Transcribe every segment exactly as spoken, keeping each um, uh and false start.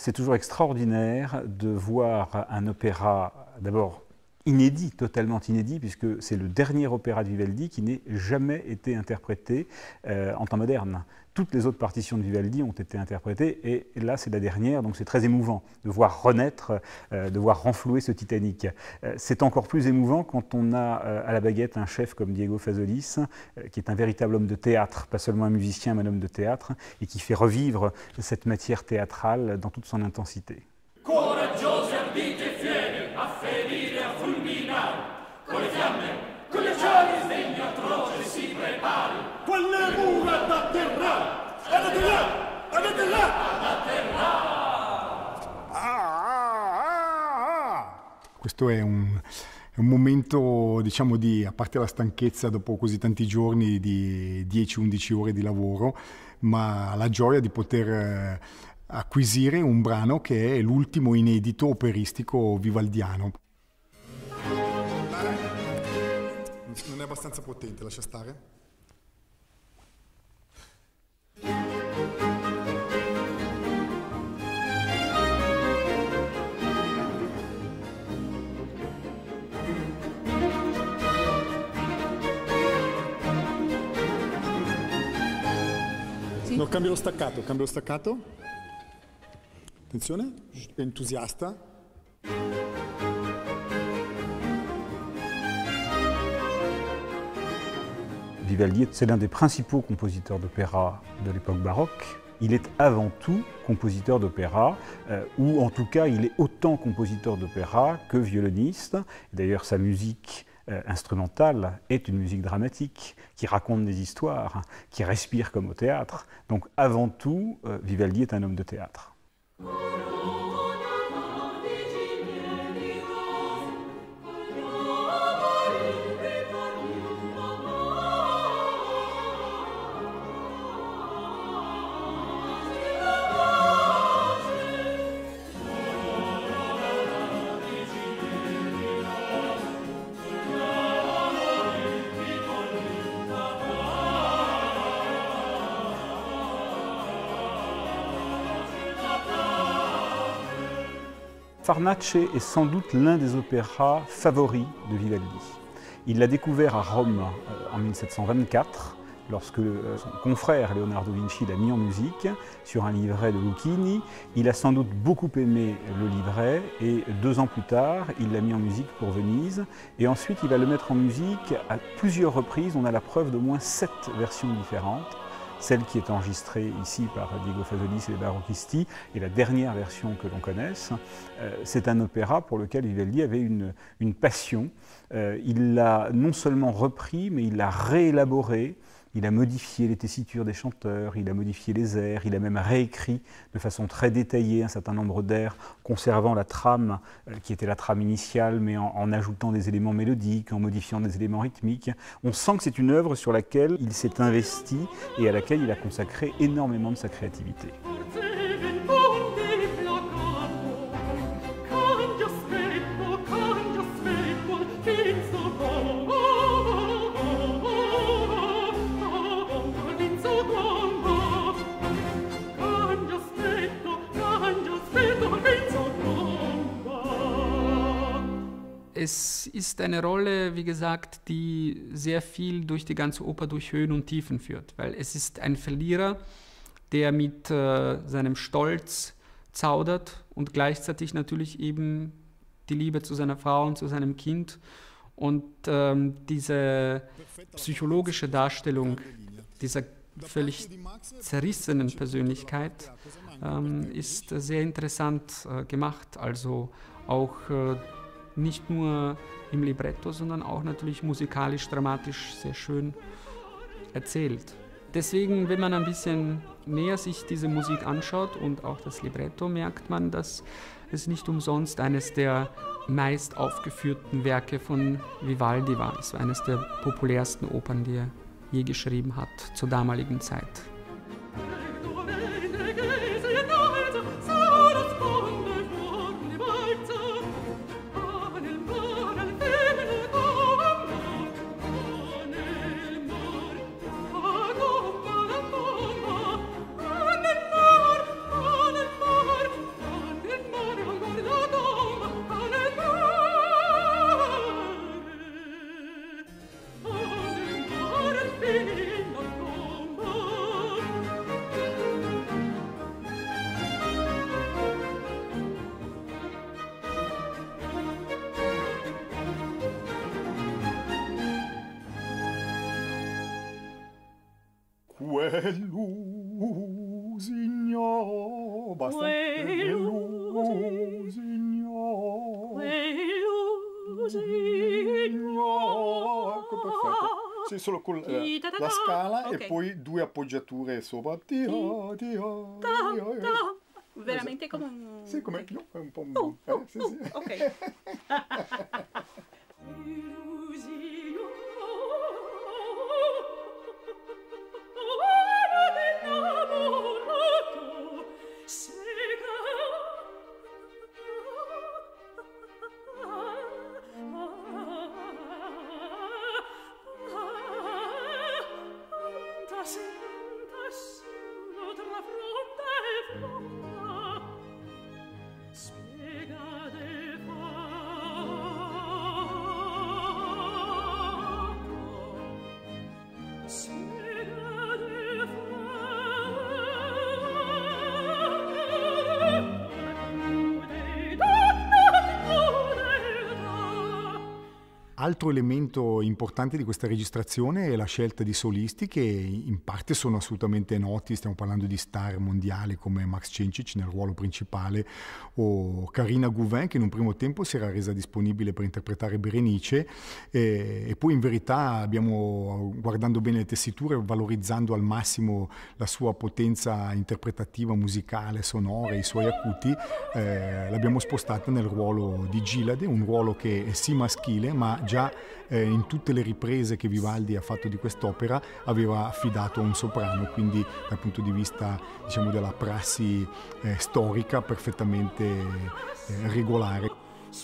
c'est toujours extraordinaire de voir un opéra, d'abord inédit, totalement inédit, puisque c'est le dernier opéra de Vivaldi qui n'ait jamais été interprété euh, en temps moderne. Toutes les autres partitions de Vivaldi ont été interprétées, et là c'est la dernière, donc c'est très émouvant de voir renaître, euh, de voir renflouer ce Titanic. Euh, c'est encore plus émouvant quand on a euh, à la baguette un chef comme Diego Fazolis, euh, qui est un véritable homme de théâtre, pas seulement un musicien, mais un homme de théâtre, et qui fait revivre cette matière théâtrale dans toute son intensité. Questo è un, è un momento, diciamo, di, a parte la stanchezza dopo così tanti giorni di dieci undici ore di lavoro, ma la gioia di poter eh, acquisire un brano che è l'ultimo inedito operistico vivaldiano. Non è abbastanza potente, lascia stare? No, cambio lo staccato, cambio lo staccato. Attenzione, entusiasta. Vivaldi, c'est l'un des principaux compositeurs d'opéra de l'époque baroque. Il est avant tout compositeur d'opéra, euh, ou en tout cas il est autant compositeur d'opéra que violoniste. D'ailleurs sa musique euh, instrumentale est une musique dramatique, qui raconte des histoires, qui respire comme au théâtre. Donc avant tout, euh, Vivaldi est un homme de théâtre. Farnace est sans doute l'un des opéras favoris de Vivaldi. Il l'a découvert à Rome en mille sept cent vingt-quatre, lorsque son confrère Leonardo Vinci l'a mis en musique sur un livret de Lucchini. Il a sans doute beaucoup aimé le livret et deux ans plus tard, il l'a mis en musique pour Venise. Et ensuite, il va le mettre en musique à plusieurs reprises. On a la preuve d'au moins sept versions différentes. Celle qui est enregistrée ici par Diego Fazolis et les Barocchisti, et la dernière version que l'on connaisse, euh, c'est un opéra pour lequel Vivaldi avait une, une passion. Euh, il l'a non seulement repris, mais il l'a réélaboré. Il a modifié les tessitures des chanteurs, il a modifié les airs, il a même réécrit de façon très détaillée un certain nombre d'airs, conservant la trame euh, qui était la trame initiale, mais en, en ajoutant des éléments mélodiques, en modifiant des éléments rythmiques. On sent que c'est une œuvre sur laquelle il s'est investi et à laquelle il a consacré énormément de sa créativité. Es ist eine Rolle, wie gesagt, die sehr viel durch die ganze Oper durch Höhen und Tiefen führt, weil es ist ein Verlierer, der mit äh, seinem Stolz zaudert und gleichzeitig natürlich eben die Liebe zu seiner Frau und zu seinem Kind. Und ähm, diese psychologische Darstellung dieser völlig zerrissenen Persönlichkeit ähm, ist sehr interessant äh, gemacht, also auch äh, nicht nur im Libretto, sondern auch natürlich musikalisch, dramatisch sehr schön erzählt. Deswegen, wenn man ein bisschen näher sich diese Musik anschaut und auch das Libretto, merkt man, dass es nicht umsonst eines der meist aufgeführten Werke von Vivaldi war. Es war eines der populärsten Opern, die er je geschrieben hat zur damaligen Zeit. Quellusigno, basta. Quellusigno. Quellusigno. Ecco, perfetto. Sì, solo con eh, la scala okay. E poi due appoggiature sopra. Dio, Dio, Dio. Veramente come un... Sì, come più, è un po' un... Oh, eh, oh, sì, oh, sì. ok. Altro elemento importante di questa registrazione è la scelta di solisti che in parte sono assolutamente noti, stiamo parlando di star mondiali come Max Cencic nel ruolo principale o Karina Gouvain che in un primo tempo si era resa disponibile per interpretare Berenice e, e poi in verità abbiamo, guardando bene le tessiture, valorizzando al massimo la sua potenza interpretativa, musicale, sonora, i suoi acuti, eh, l'abbiamo spostata nel ruolo di Gilade, un ruolo che è sì maschile ma già eh, in tutte le riprese che Vivaldi ha fatto di quest'opera aveva affidato a un soprano, quindi dal punto di vista diciamo della prassi eh, storica perfettamente eh, regolare.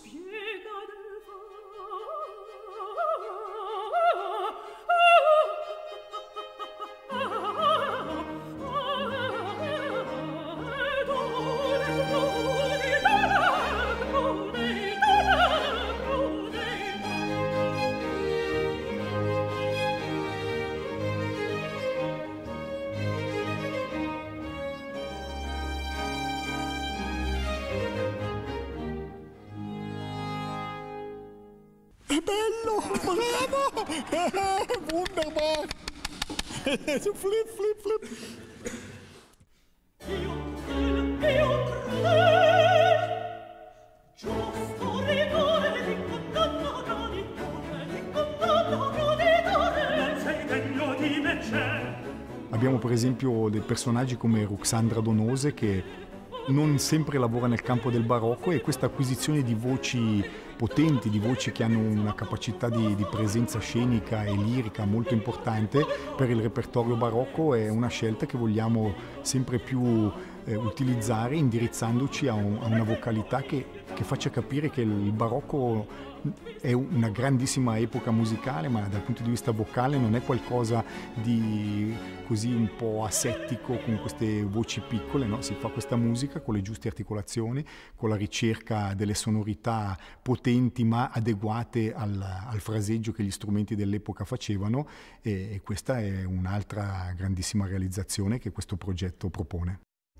Wunderbar! So flip, flip, flip! Abbiamo per esempio dei personaggi come Ruxandra Donose che non sempre lavora nel campo del barocco e questa acquisizione di voci potenti, di voci che hanno una capacità di, di presenza scenica e lirica molto importante per il repertorio barocco è una scelta che vogliamo sempre più eh, utilizzare indirizzandoci a, un, a una vocalità che, che faccia capire che il barocco è una grandissima epoca musicale, ma dal punto di vista vocale non è qualcosa di così un po' asettico con queste voci piccole, no? Si fa questa musica con le giuste articolazioni, con la ricerca delle sonorità potenti ma adeguate al, al fraseggio che gli strumenti dell'epoca facevano e, e questa è un'altra grandissima realizzazione che questo progetto propone.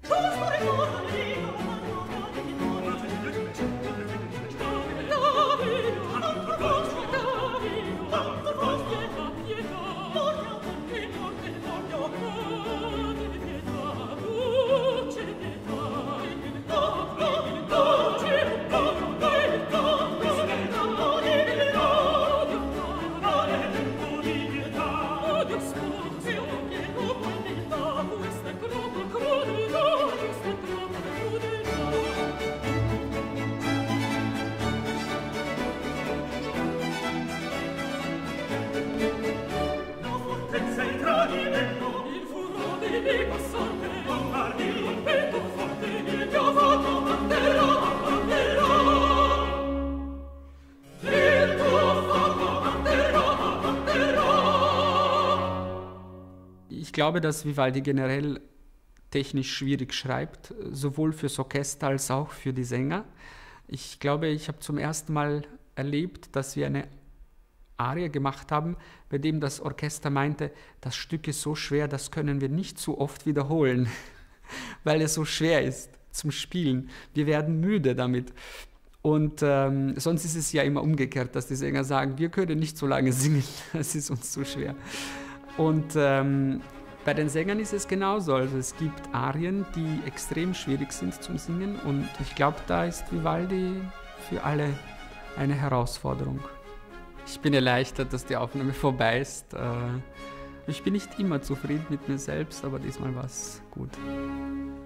Ich glaube, dass Vivaldi generell technisch schwierig schreibt, sowohl fürs Orchester als auch für die Sänger. Ich glaube, ich habe zum ersten Mal erlebt, dass wir eine Arie gemacht haben, bei dem das Orchester meinte, das Stück ist so schwer, das können wir nicht so oft wiederholen, weil es so schwer ist zum Spielen. Wir werden müde damit. Und ähm, sonst ist es ja immer umgekehrt, dass die Sänger sagen, wir können nicht so lange singen, das ist uns zu schwer. Und ähm, Bei den Sängern ist es genauso. Also es gibt Arien, die extrem schwierig sind zum Singen und ich glaube, da ist Vivaldi für alle eine Herausforderung. Ich bin erleichtert, dass die Aufnahme vorbei ist. Ich bin nicht immer zufrieden mit mir selbst, aber diesmal war es gut.